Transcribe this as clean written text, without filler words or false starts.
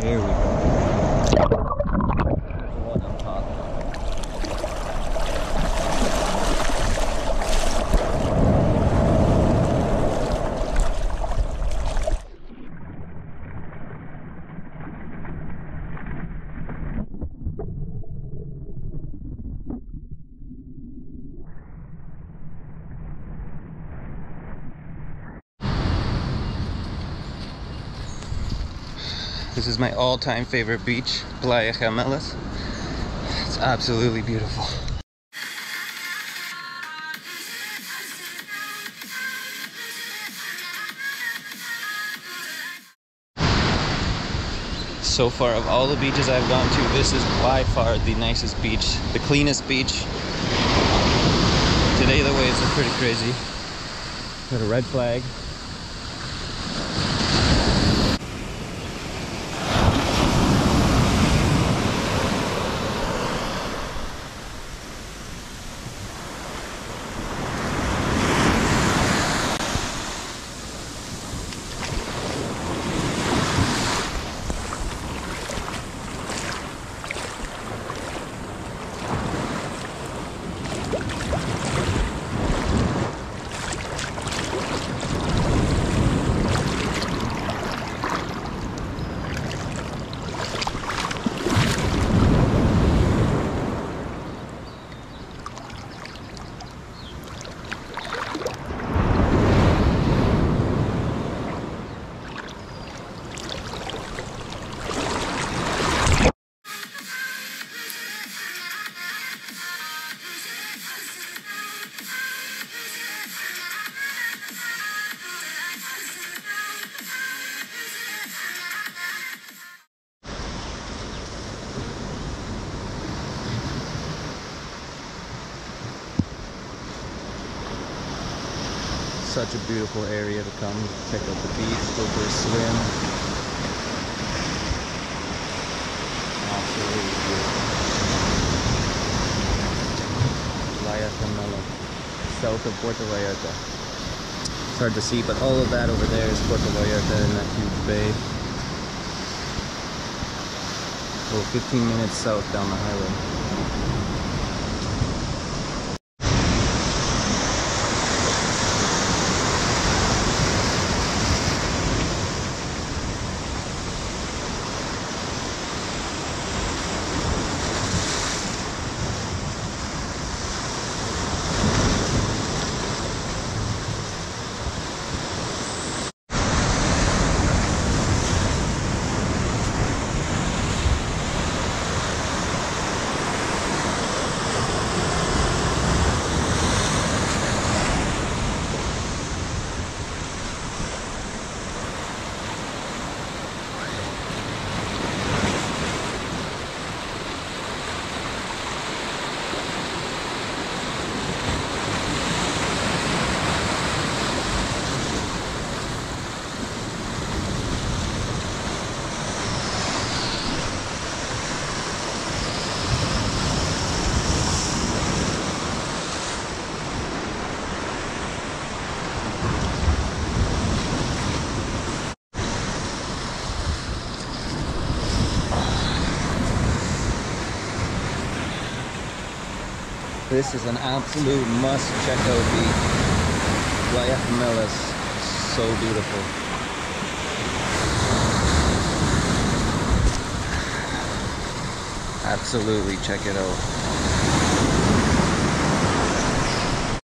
Here we go. There's one on top. This is my all-time favorite beach, Playa Gemelas. It's absolutely beautiful. So far, of all the beaches I've gone to, this is by far the nicest beach, the cleanest beach. Today the waves are pretty crazy. Got a red flag. Such a beautiful area to come check out the beach, go for a swim. Absolutely beautiful. Playa Gemelas, south of Puerto Vallarta. It's hard to see, but all of that over there is Puerto Vallarta in that huge bay. Oh, 15 minutes south down the highway. This is an absolute must check out beach. Playa Gemelas, so beautiful. Absolutely check it out.